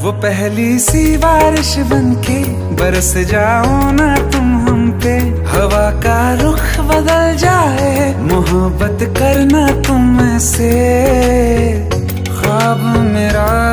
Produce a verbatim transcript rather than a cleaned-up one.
वो पहली सी बारिश बनके बरस जाओ ना तुम हम पे, हवा का रुख बदल जाए, मोहब्बत करना तुम से, ख्वाब मेरा